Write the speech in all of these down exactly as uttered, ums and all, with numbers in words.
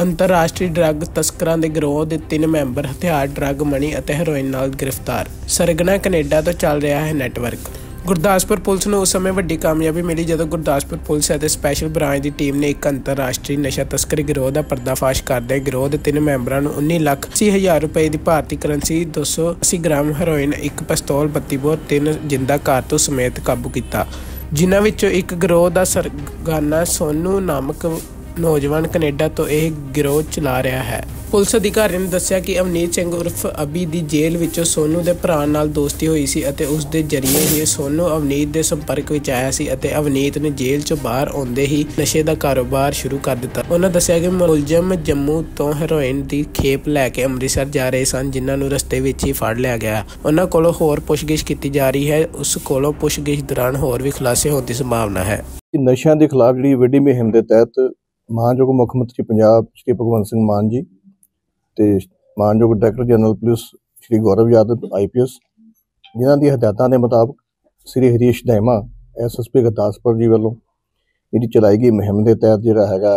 ਅੰਤਰਰਾਸ਼ਟਰੀ ਡਰੱਗ ਤਸਕਰਾਂ ਦੇ ਗਿਰੋਹ ਦੇ ਤਿੰਨ ਮੈਂਬਰ ਹਥਿਆਰ, ਡਰੱਗ ਮਨੀ ਅਤੇ ਹੈਰੋਇਨ ਨਾਲ ਗ੍ਰਿਫਤਾਰ। ਸਰਗਨਾ ਕੈਨੇਡਾ ਤੋਂ ਚੱਲ ਰਿਹਾ ਹੈ ਨੈਟਵਰਕ। ਗੁਰਦਾਸਪੁਰ ਪੁਲਿਸ ਨੂੰ ਉਸ ਸਮੇਂ ਵੱਡੀ ਕਾਮਯਾਬੀ ਮਿਲੀ ਜਦੋਂ ਗੁਰਦਾਸਪੁਰ ਪੁਲਿਸ ਅਤੇ ਸਪੈਸ਼ਲ ਬ੍ਰਾਂਚ ਦੀ ਟੀਮ ਨੇ ਇੱਕ ਅੰਤਰਰਾਸ਼ਟਰੀ ਨਸ਼ਾ ਤਸਕਰੀ ਗਿਰੋਹ ਦਾ ਪਰਦਾਫਾਸ਼ ਕਰਦਿਆਂ ਗਿਰੋਹ ਦੇ ਤਿੰਨ ਮੈਂਬਰਾਂ ਨੂੰ ਉੱਨੀ ਲੱਖ ਅੱਸੀ ਹਜ਼ਾਰ ਰੁਪਏ ਦੀ ਭਾਰਤੀ ਕਰੰਸੀ, ਦੋ ਸੌ ਅੱਸੀ ਗ੍ਰਾਮ ਹੈਰੋਇਨ, ਇੱਕ ਪਿਸਤੌਲ, ਬੱਤੀ ਬੋਰ, ਤਿੰਨ ਜਿੰਦਾ ਕਾਰਤੂਸ ਸਮੇਤ ਕਾਬੂ ਕੀਤਾ, ਜਿਨ੍ਹਾਂ ਵਿੱਚੋਂ ਇੱਕ ਗਿਰੋਹ ਦਾ ਸਰਗਨਾ ਸੋਨੂ ਨਾਮਕ ਨੌਜਵਾਨ ਕੈਨੇਡਾ ਤੋਂ ਇਹ ਗਿਰੋਹ ਚਲਾ ਰਿਹਾ ਹੈ। ਪੁਲਿਸ ਅਧਿਕਾਰੀ ਨੇ ਦੱਸਿਆ ਕਿ ਅਵਨੀਤ ਸਿੰਘ ਉਰਫ ਅਭੀ ਦੀ ਜੇਲ੍ਹ ਵਿੱਚੋਂ ਸੋਨੂ ਦੇ ਭਰਾ ਨਾਲ ਦੋਸਤੀ ਹੋਈ ਸੀ ਅਤੇ ਉਸ ਦੇ ਜ਼ਰੀਏ ਹੀ ਸੋਨੂ ਅਵਨੀਤ ਦੇ ਸੰਪਰਕ ਵਿੱਚ ਆਇਆ ਸੀ ਅਤੇ ਅਵਨੀਤ ਨੇ ਜੇਲ੍ਹ ਚੋਂ ਬਾਹਰ ਆਉਂਦੇ ਹੀ ਨਸ਼ੇ ਦਾ ਕਾਰੋਬਾਰ ਸ਼ੁਰੂ ਕਰ ਦਿੱਤਾ। ਉਹਨਾਂ ਦੱਸਿਆ ਕਿ ਮੁਲਜ਼ਮ ਜੰਮੂ ਤੋਂ ਹੈਰੋਇਨ ਦੀ ਖੇਪ ਲੈ ਕੇ ਅੰਮ੍ਰਿਤਸਰ ਜਾ ਰਹੇ ਸਨ, ਜਿਨ੍ਹਾਂ ਨੂੰ ਰਸਤੇ ਵਿੱਚ ਹੀ ਫੜ ਲਿਆ ਗਿਆ। ਉਹਨਾਂ ਕੋਲੋਂ ਹੋਰ ਪੁੱਛਗਿੱਛ ਕੀਤੀ ਜਾ ਰਹੀ ਹੈ। ਉਸ ਕੋਲੋਂ ਪੁੱਛਗਿੱਛ ਦੌਰਾਨ ਹੋਰ ਵੀ ਖੁਲਾਸੇ ਹੋਣ ਦੀ ਸੰਭਾਵਨਾ ਹੈ। ਨਸ਼ਿਆਂ ਦੇ ਖਿਲਾਫ ਜਿਹੜੀ ਵੱਡੀ ਮੁਹਿੰਮ ਦੇ ਤਹਿਤ ਮਾਨਯੋਗ ਮੁੱਖ ਮੰਤਰੀ ਪੰਜਾਬ ਸ਼੍ਰੀ ਭਗਵੰਤ ਸਿੰਘ ਮਾਨ ਜੀ ਤੇ ਮਾਨਯੋਗ director general police Shri Gaurav Yadav I P S, ਜਿਨ੍ਹਾਂ ਦੀ ਹਦਾਇਤਾਂ ਦੇ ਮੁਤਾਬਕ Shri Harish Dayama S S P Gurdaspur ji ਵੱਲੋਂ ਜਿਹੜੀ ਚਲਾਈ ਗਈ ਮੁਹਿੰਮ ਦੇ ਤਹਿਤ ਜਿਹੜਾ ਹੈਗਾ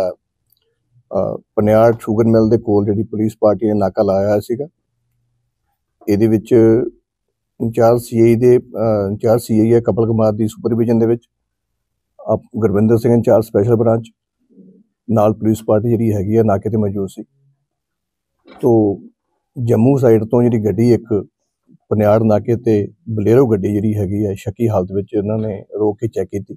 ਪਨਿਆੜ ਸ਼ੂਗਰ ਮਿਲ ਦੇ ਕੋਲ ਜਿਹੜੀ ਪੁਲਿਸ ਪਾਰਟੀ ਨੇ ਨਾਕਾ ਲਾਇਆ ਹੋਇਆ ਸੀਗਾ। ਇਹਦੇ ਵਿੱਚ ਇੰਚਾਰਜ ਸੀ ਆਈ ਦੇ ਇੰਚਾਰਜ ਸੀ ਆਈ ਹੈ ਕਪਲ ਕੁਮਾਰ ਦੀ ਸੁਪਰਵਿਜ਼ਨ ਦੇ ਵਿੱਚ ਆਪ Gurvinder Singh incharge special branch ਨਾਲ ਪੁਲਿਸ ਪਾਰਟੀ ਜਿਹੜੀ ਹੈਗੀ ਆ ਨਾਕੇ ਤੇ ਮੌਜੂਦ ਸੀ। ਤੋ ਜੰਮੂ ਸਾਈਡ ਤੋਂ ਜਿਹੜੀ ਗੱਡੀ ਇੱਕ ਪਨਿਆੜ ਨਾਕੇ ਤੇ ਬਲੇਰੋ ਗੱਡੀ ਜਿਹੜੀ ਹੈਗੀ ਹੈ ਸ਼ੱਕੀ ਹਾਲਤ ਵਿੱਚ ਇਹਨਾਂ ਨੇ ਰੋਕ ਕੇ ਚੈੱਕ ਕੀਤੀ।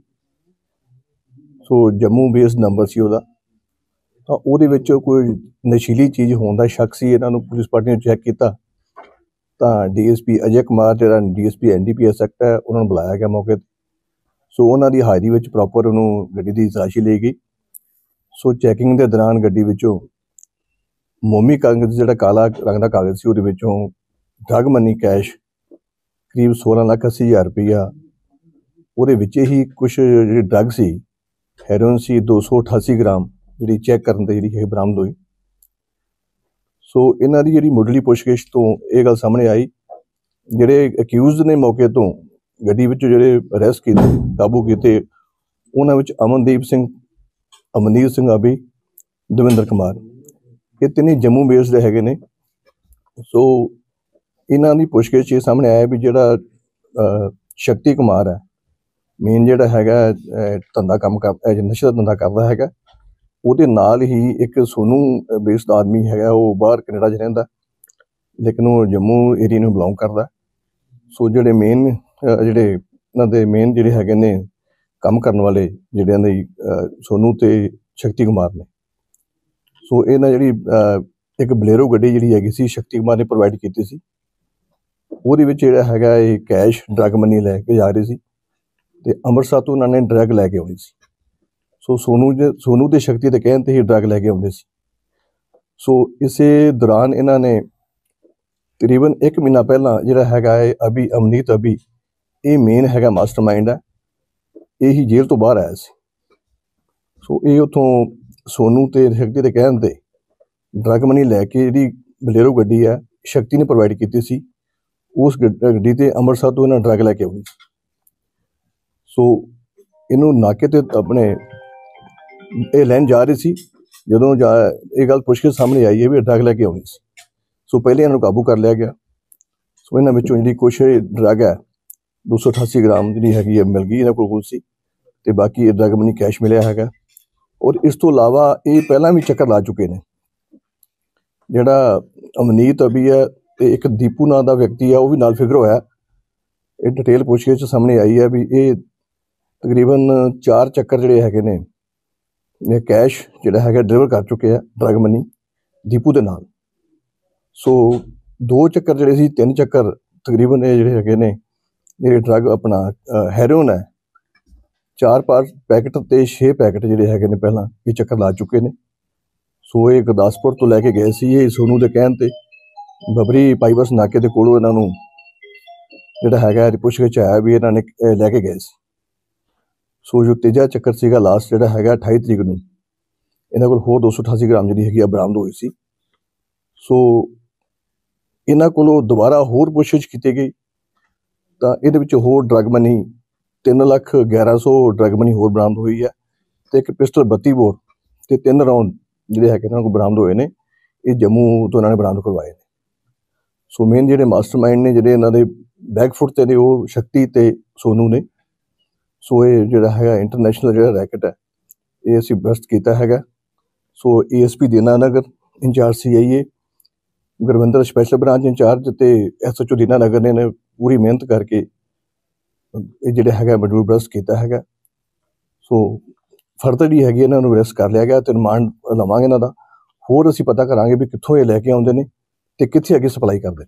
ਸੋ ਜੰਮੂ ਬੇਸਡ ਨੰਬਰ ਸੀ ਉਹਦਾ, ਤਾਂ ਉਹਦੇ ਵਿੱਚ ਕੋਈ ਨਸ਼ੀਲੀ ਚੀਜ਼ ਹੋਣ ਦਾ ਸ਼ੱਕ ਸੀ। ਇਹਨਾਂ ਨੂੰ ਪੁਲਿਸ ਪਾਰਟੀ ਨੇ ਚੈੱਕ ਕੀਤਾ ਤਾਂ D S P Ajay Kumar ਜਿਹੜਾ D S P N D P S act ਹੈ ਉਹਨਾਂ ਨੂੰ ਬੁਲਾਇਆ ਗਿਆ ਮੌਕੇ 'ਤੇ। ਸੋ ਉਹਨਾਂ ਦੀ ਹਾਜ਼ਰੀ ਵਿੱਚ ਪ੍ਰੋਪਰ ਉਹਨੂੰ ਗੱਡੀ ਦੀ ਤਲਾਸ਼ੀ ਲਈ ਗਈ। ਸੋ ਚੈਕਿੰਗ ਦੇ ਦੌਰਾਨ ਗੱਡੀ ਵਿੱਚੋਂ ਮੋਮੀ ਕਾਗਜ਼ ਜਿਹੜਾ ਕਾਲਾ ਰੰਗ ਦਾ ਕਾਗਜ਼ ਸੀ ਉਹਦੇ ਵਿੱਚੋਂ ਡਰੱਗ ਮਨੀ ਕੈਸ਼ ਕਰੀਬ ਸੋਲਾਂ ਲੱਖ ਅੱਸੀ ਹਜ਼ਾਰ ਰੁਪਈਆ, ਉਹਦੇ ਵਿੱਚ ਹੀ ਕੁਛ ਜਿਹੜੀ ਡਰੱਗ ਸੀ ਹੈਰੋਇਨ ਸੀ ਦੋ ਸੌ ਅਠਾਸੀ ਗ੍ਰਾਮ ਜਿਹੜੀ ਚੈੱਕ ਕਰਨ ਤੇ ਜਿਹੜੀ ਇਹ ਬਰਾਮਦ ਹੋਈ। ਸੋ ਇਹਨਾਂ ਦੀ ਜਿਹੜੀ ਮੁੱਢਲੀ ਪੁੱਛਗਿੱਛ ਤੋਂ ਇਹ ਗੱਲ ਸਾਹਮਣੇ ਆਈ, ਜਿਹੜੇ ਅਕਿਊਜ਼ਡ ਨੇ ਮੌਕੇ ਤੋਂ ਗੱਡੀ ਵਿੱਚੋਂ ਜਿਹੜੇ ਅਰੈਸਟ ਕੀਤੇ ਕਾਬੂ ਕੀਤੇ ਉਹਨਾਂ ਵਿੱਚ ਅਮਨਦੀਪ ਸਿੰਘ, ਅਮਨੀਤ ਸਿੰਘ ਅਭੀ, ਦਵਿੰਦਰ ਕੁਮਾਰ, ਇਹ ਤਿੰਨੇ ਜੰਮੂ ਬੇਸ ਦੇ ਹੈਗੇ ਨੇ। ਸੋ ਇਹਨਾਂ ਦੀ ਪੁੱਛਗਿੱਛ ਇਹ ਸਾਹਮਣੇ ਆਇਆ ਵੀ ਜਿਹੜਾ ਸ਼ਕਤੀ ਕੁਮਾਰ ਹੈ ਮੇਨ ਜਿਹੜਾ ਹੈਗਾ ਧੰਦਾ ਕੰਮ ਕਰ ਨਸ਼ੇ ਦਾ ਧੰਦਾ ਕਰਦਾ ਹੈਗਾ, ਉਹਦੇ ਨਾਲ ਹੀ ਇੱਕ ਸੋਨੂ ਬੇਸ ਦਾ ਆਦਮੀ ਹੈਗਾ, ਉਹ ਬਾਹਰ ਕੈਨੇਡਾ 'ਚ ਰਹਿੰਦਾ ਲੇਕਿਨ ਉਹ ਜੰਮੂ ਏਰੀਆ ਨੂੰ ਬਿਲੋਂਗ ਕਰਦਾ। ਸੋ ਜਿਹੜੇ ਮੇਨ ਜਿਹੜੇ ਇਹਨਾਂ ਦੇ ਮੇਨ ਜਿਹੜੇ ਹੈਗੇ ਨੇ ਕੰਮ ਕਰਨ ਵਾਲੇ ਜਿਹੜਿਆਂ ਦੇ ਸੋਨੂ ਤੇ ਸ਼ਕਤੀ ਕੁਮਾਰ ਨੇ। ਸੋ ਇਹਨਾਂ ਜਿਹੜੀ ਇੱਕ ਬਲੇਰੋ ਗੱਡੀ ਜਿਹੜੀ ਹੈਗੀ ਸੀ ਸ਼ਕਤੀ ਕੁਮਾਰ ਨੇ ਪ੍ਰੋਵਾਈਡ ਕੀਤੀ ਸੀ, ਉਹਦੇ ਵਿੱਚ ਜਿਹੜਾ ਹੈਗਾ ਇਹ ਕੈਸ਼ ਡਰੱਗ ਮਨੀ ਲੈ ਕੇ ਜਾ ਰਹੀ ਸੀ ਤੇ ਅੰਮ੍ਰਿਤਸਰ ਤੋਂ ਉਹਨਾਂ ਨੇ ਡਰੱਗ ਲੈ ਕੇ ਆਉਣੀ ਸੀ। ਸੋ ਸੋਨੂ ਸੋਨੂ ਤੇ ਸ਼ਕਤੀ ਦੇ ਕਹਿਣ ਤੇ ਹੀ ਡਰੱਗ ਲੈ ਕੇ ਆਉਂਦੇ ਸੀ। ਸੋ ਇਸੇ ਦੌਰਾਨ ਇਹਨਾਂ ਨੇ ਤਕਰੀਬਨ ਇੱਕ ਮਹੀਨਾ ਪਹਿਲਾਂ ਜਿਹੜਾ ਹੈਗਾ ਹੈ ਅਭੀ ਅਮਨੀਤ ਅਭੀ, ਇਹ ਮੇਨ ਹੈਗਾ ਮਾਸਟਰਮਾਈਂਡ ਹੈ, ਇਹ ਹੀ ਜੇਲ੍ਹ ਤੋਂ ਬਾਹਰ ਆਇਆ ਸੀ। ਸੋ ਇਹ ਉੱਥੋਂ ਸੋਨੂ ਤੇ ਸ਼ਕਤੀ ਦੇ ਕਹਿਣ ਤੇ ਡਰੱਗ ਮਨੀ ਲੈ ਕੇ ਜਿਹੜੀ ਬਲੇਰੋ ਗੱਡੀ ਹੈ ਸ਼ਕਤੀ ਨੇ ਪ੍ਰੋਵਾਈਡ ਕੀਤੀ ਸੀ, ਉਸ ਗੱਡੀ ਤੇ ਅੰਮ੍ਰਿਤਸਰ ਤੋਂ ਇਹਨਾਂ ਡਰੱਗ ਲੈ ਕੇ ਆਉਣੀ ਸੀ। ਸੋ ਇਹਨੂੰ ਨਾਕੇ ਤੇ ਆਪਣੇ ਇਹ ਲੈਣ ਜਾ ਰਹੀ ਸੀ, ਜਦੋਂ ਜਾ ਇਹ ਗੱਲ ਪੁੱਛ ਕੇ ਸਾਹਮਣੇ ਆਈ ਹੈ ਵੀ ਡਰੱਗ ਲੈ ਕੇ ਆਉਣੀ ਸੀ। ਸੋ ਪਹਿਲੇ ਇਹਨਾਂ ਨੂੰ ਕਾਬੂ ਕਰ ਲਿਆ ਗਿਆ। ਸੋ ਇਹਨਾਂ ਵਿੱਚੋਂ ਜਿਹੜੀ ਕੁਛ ਡਰੱਗ ਹੈ ਦੋ ਸੌ ਅਠਾਸੀ ਗ੍ਰਾਮ ਜਿਹੜੀ ਹੈਗੀ ਹੈ ਮਿਲ ਗਈ ਇਹਨਾਂ ਕੋਲ ਸੀ ਤੇ ਬਾਕੀ ਇਹ ਡਰੱਗ ਮਨੀ ਕੈਸ਼ ਮਿਲਿਆ ਹੈਗਾ। ਔਰ ਇਸ ਤੋਂ ਇਲਾਵਾ ਇਹ ਪਹਿਲਾਂ ਵੀ ਚੱਕਰ ਲਾ ਚੁੱਕੇ ਨੇ। ਜਿਹੜਾ ਅਮਨੀਤ ਅਭੀ ਹੈ ਤੇ ਇੱਕ ਦੀਪੂ ਨਾਂ ਦਾ ਵਿਅਕਤੀ ਹੈ ਉਹ ਵੀ ਨਾਲ ਫਿਗਰ ਹੋਇਆ। ਇਹ ਡਿਟੇਲ ਪੁੱਛਗਿੱਛ 'ਚ ਸਾਹਮਣੇ ਆਈ ਹੈ ਵੀ ਇਹ ਤਕਰੀਬਨ ਚਾਰ ਚੱਕਰ ਜਿਹੜੇ ਹੈਗੇ ਨੇ ਇਹ ਕੈਸ਼ ਜਿਹੜਾ ਹੈਗਾ ਡਿਲੀਵਰ ਕਰ ਚੁੱਕੇ ਆ ਡਰੱਗ ਮਨੀ ਦੀਪੂ ਦੇ ਨਾਲ। ਸੋ ਦੋ ਚੱਕਰ ਜਿਹੜੇ ਸੀ, ਤਿੰਨ ਚੱਕਰ ਤਕਰੀਬਨ ਇਹ ਜਿਹੜੇ ਹੈਗੇ ਨੇ ਜਿਹੜੇ ਡਰੱਗ ਆਪਣਾ ਹੈਰੋਇਨ ਹੈ ਚਾਰ ਪਾਰ ਪੈਕਟ ਤੇ ਛੇ ਪੈਕਟ ਜਿਹੜੇ ਹੈਗੇ ਨੇ ਪਹਿਲਾਂ ਇਹ ਚੱਕਰ ਲਾ ਚੁੱਕੇ ਨੇ। ਸੋ ਇਹ ਗੁਰਦਾਸਪੁਰ ਤੋਂ ਲੈ ਕੇ ਗਏ ਸੀ, ਇਹ ਸੋਨੂ ਦੇ ਕਹਿਣ ਤੇ ਬਬਰੀ ਪਾਈਬਸ ਨਾਕੇ ਦੇ ਕੋਲੋਂ ਇਹਨਾਂ ਨੂੰ ਜਿਹੜਾ ਹੈਗਾ ਪੁੱਛਗਿੱਛ ਆਇਆ ਵੀ ਇਹਨਾਂ ਨੇ ਲੈ ਕੇ ਗਏ ਸੀ। ਸੋ ਜੋ ਤੀਜਾ ਚੱਕਰ ਸੀਗਾ ਲਾਸਟ ਜਿਹੜਾ ਹੈਗਾ ਅਠਾਈ ਤਰੀਕ ਨੂੰ ਇਹਨਾਂ ਕੋਲ ਹੋਰ ਦੋ ਸੌ ਅਠਾਸੀ ਗ੍ਰਾਮ ਜਿਹੜੀ ਹੈਗੀ ਆ ਬਰਾਮਦ ਹੋਈ ਸੀ। ਸੋ ਇਹਨਾਂ ਕੋਲੋਂ ਦੁਬਾਰਾ ਹੋਰ ਪੁੱਛਗਿੱਛ ਕੀਤੀ ਗਈ ਤਾਂ ਇਹਦੇ ਵਿੱਚ ਹੋਰ ਡਰੱਗ ਮਨੀ ਤਿੰਨ ਲੱਖ ਗਿਆਰਾਂ ਸੌ ਡਰੱਗ ਮਨੀ ਹੋਰ ਬਰਾਮਦ ਹੋਈ ਹੈ ਤੇ ਇੱਕ ਪਿਸਟਲ ਬੱਤੀ ਬੋਰ ਤੇ ਤਿੰਨ ਰਾਉਂਡ ਜਿਹੜੇ ਹੈਗੇ ਇਹਨਾਂ ਕੋਲ ਬਰਾਮਦ ਹੋਏ ਨੇ, ਇਹ ਜੰਮੂ ਤੋਂ ਇਹਨਾਂ ਨੇ ਬਰਾਮਦ ਕਰਵਾਏ ਨੇ। ਸੋ ਮੇਨ ਜਿਹੜੇ ਮਾਸਟਰਮਾਈਂਡ ਨੇ ਜਿਹੜੇ ਇਹਨਾਂ ਦੇ ਬੈਕਫੁੱਟ ਤੇ ਨੇ ਉਹ ਸ਼ਕਤੀ ਤੇ ਸੋਨੂ ਨੇ। ਸੋ ਇਹ ਜਿਹੜਾ ਹੈਗਾ ਇੰਟਰਨੈਸ਼ਨਲ ਜਿਹੜਾ ਰੈਕਟ ਹੈ ਇਹ ਅਸੀਂ ਬਸਟ ਕੀਤਾ ਹੈਗਾ। So A S P Dinanagar incharge C I A Gurvinder special branch incharge ਤੇ ਐਸ ਐਚ ਓ ਦੀਨਾਨਗਰ ਨੇ ਨੇ ਪੂਰੀ ਮਿਹਨਤ ਕਰਕੇ ਇਹ ਜਿਹੜਾ ਹੈਗਾ ਮੋਡਿਊਲ ਬਸਟ ਕੀਤਾ ਹੈਗਾ। ਸੋ ਫਰਦਰ ਜਿਹੜੀ ਹੈਗੀ ਇਹਨਾਂ ਨੂੰ ਅਰੈਸਟ ਕਰ ਲਿਆ ਗਿਆ ਤੇ ਰਿਮਾਂਡ ਲਵਾਂਗੇ ਇਹਨਾਂ ਦਾ। ਹੋਰ ਅਸੀਂ ਪਤਾ ਕਰਾਂਗੇ ਵੀ ਕਿੱਥੋਂ ਇਹ ਲੈ ਕੇ ਆਉਂਦੇ ਨੇ ਤੇ ਕਿੱਥੇ ਅੱਗੇ ਸਪਲਾਈ ਕਰਦੇ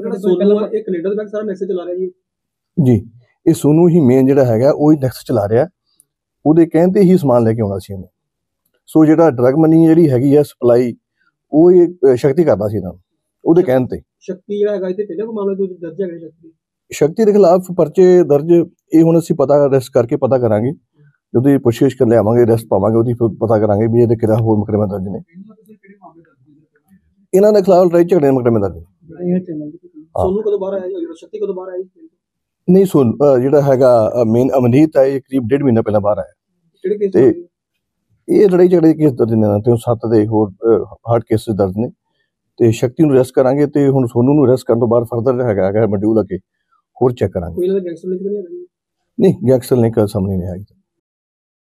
ਨੇ। ਜੀ ਇਹ ਸੋਨੂ ਹੀ ਮੇਨ ਜਿਹੜਾ ਹੈਗਾ ਉਹ ਹੀ ਨੈਕਸਟ ਚਲਾ ਰਿਹਾ, ਉਹਦੇ ਕਹਿਣ ਤੇ ਹੀ ਸਮਾਨ ਲੈ ਕੇ ਆਉਣਾ ਸੀ ਇਹਨੇ। ਸੋ ਜਿਹੜਾ ਡਰਗ ਮਨੀ ਜਿਹੜੀ ਹੈਗੀ ਹੈ ਸਪਲਾਈ ਉਹ ਇਹ ਸ਼ਕਤੀ ਕਰਦਾ ਸੀ ਇਹਨਾਂ ਨੂੰ ਉਹਦੇ ਕਹਿਣ ਤੇ। ਸ਼ਕਤੀ ਜਿਹੜਾ ਹੈਗਾ ਇੱਥੇ ਪਹਿਲਾਂ ਕੋਈ ਮਾਮਲਾ ਦਰਜ ਹੈਗਾ ਸ਼ਕਤੀ ਸ਼ਕਤੀ ਦੇ ਖਿਲਾਫ ਪਰਚੇ ਦਰਜ ਇਹ ਹੁਣ ਅਸੀਂ ਪਤਾ ਅਰੈਸਟ ਕਰਕੇ ਪਤਾ ਕਰਾਂਗੇ, ਜਦੋਂ ਪੁੱਛਗਿੱਛ ਕਰ ਲਿਆਵਾਂਗੇ ਅਰੈਸਟ ਪਾਵਾਂਗੇ ਉਹਦੀ ਪਤਾ ਕਰਾਂਗੇ ਵੀ ਇਹਦੇ ਕਿਹੜਾ ਹੋਰ ਮੁਕੱਦਮੇ ਦਰਜ ਨੇ। ਇਹਨਾਂ ਦੇ ਖਿਲਾਫ ਲੜਾਈ ਝਗੜੇ ਦੇ ਮੁਕੱਦਮੇ ਦਰਜ ਨੇ। ਸੋਨੂ ਕਦੋਂ ਬਾਹਰ ਆਇਆ ਜੀ? ਸ਼ਕਤੀ ਕਦੋਂ ਬਾਹਰ ਆਈ? ਨਹੀਂ ਸੋਨ ਜਿਹੜਾ ਹੈਗਾ ਮੇਨ ਅਮਨੀਤ ਹੈ ਇਹ ਕਰੀਬ ਡੇਢ ਮਹੀਨਾ ਪਹਿਲਾਂ ਬਾਹਰ ਆਇਆ ਤੇ ਇਹ ਲੜਾਈ ਝਗੜੇ ਦੇ ਕੇਸ ਦਰਜ ਨੇ ਤੇ ਸੱਤ ਦੇ ਹੋਰ ਹਾਰਡ ਕੇਸਿਸ ਦਰਜ ਨੇ ਤੇ ਸ਼ਕਤੀ ਨੂੰ ਅਰੈਸਟ ਕਰਾਂਗੇ ਤੇ ਹੁਣ ਸੋਨੂ ਨੂੰ ਅਰੈਸਟ ਕਰਨ ਤੋਂ ਬਾਅਦ ਫਰਦਰ ਹੈਗਾ ਹੈਗਾ ਮੋਡਿਊਲ ਅੱਗੇ ਹੋਰ ਚੈੱਕ ਕਰਾਂਗੇ। ਨਹੀਂ ਗੈਂਗਸਟਰ ਲਿੰਕ ਸਾਹਮਣੇ ਨਹੀਂ ਆਇਆ।